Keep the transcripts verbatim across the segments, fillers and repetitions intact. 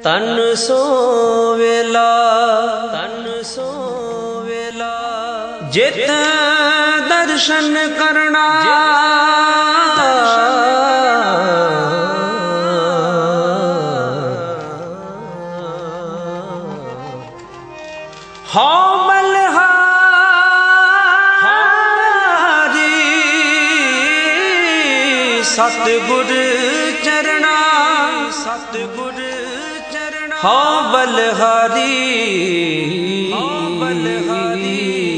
तन सो वेला तन सो वेला जित दर्शन करना हो बलहारी सतगुर चरना सतगुर चरना हो बलहारी बलहारी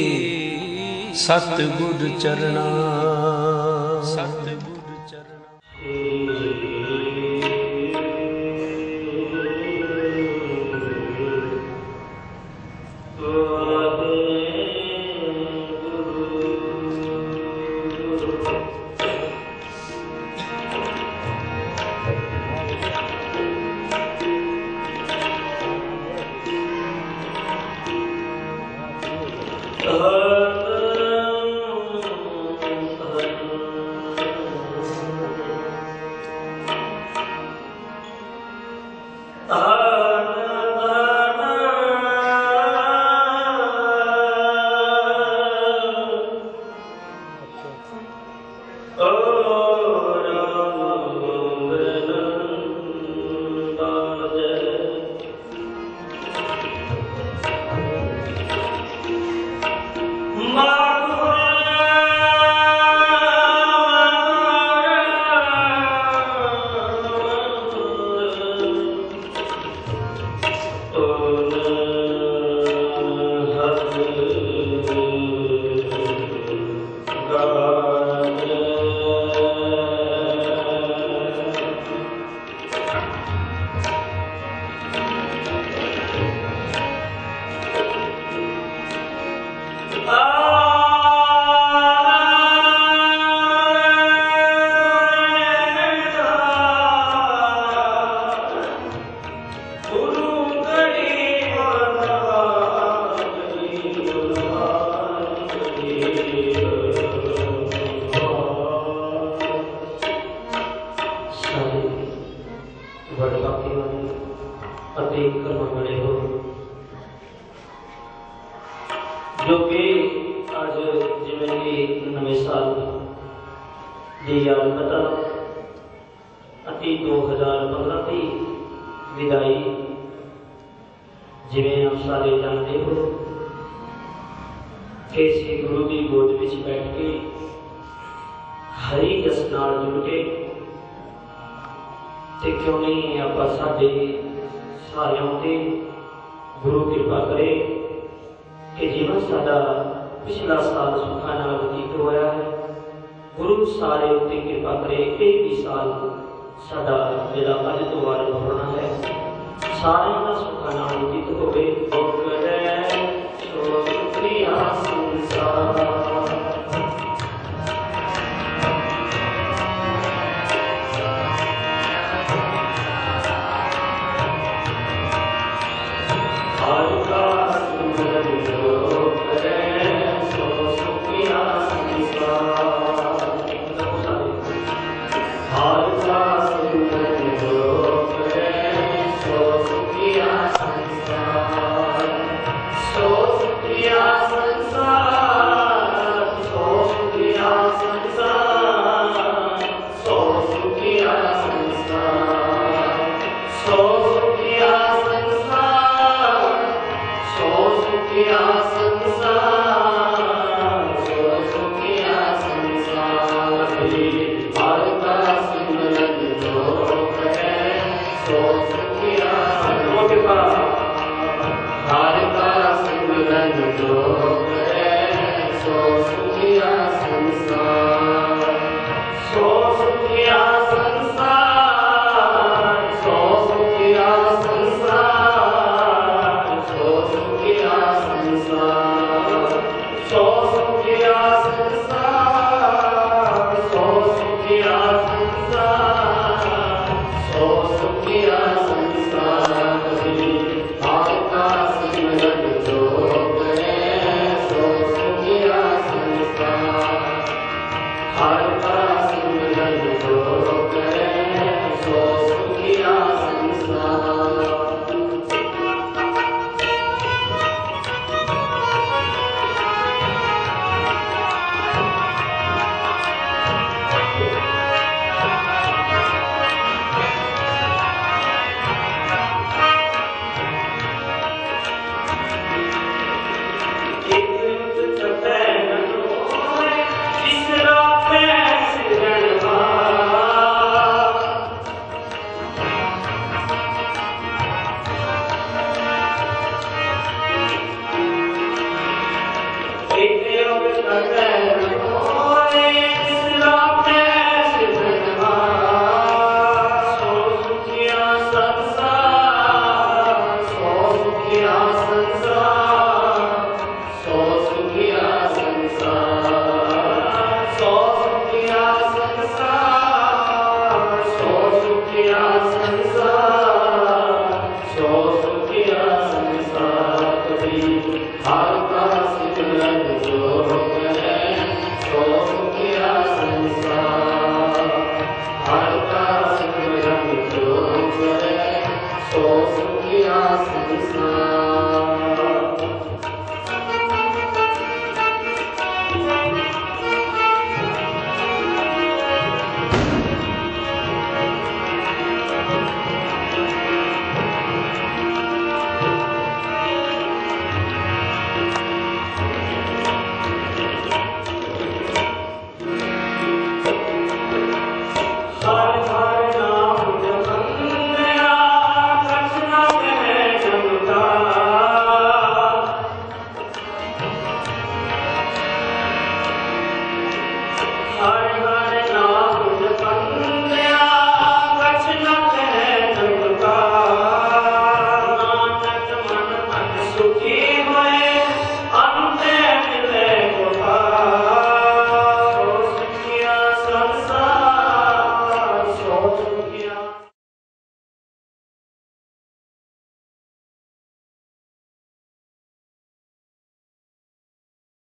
सतगुर चरना सतगुर चरना। जो कि अज जिमें कि नवे साल की याद पता अति दो हज़ार पंद्रह की विदाई जिमें आप सारे जानते हो कि श्री गुरु की गोद में बैठ के हरी जस नाल जुड़ के ते क्यों नहीं आप साडे सारियां ते गुरु कृपा करे कि जीवन साडा पिछला साल सुखा नाल बतीत होया है। गुरु सारे उत्ते कृपा करे कि भी साल साडा जिहड़ा अज तो आरंभ होना है सारियां दा सुखा नाल बतीत होवे। सो शुक्रिया संसार हर का सिमरन जो ਸੰਗਿਆ ਸੰਸਾਰ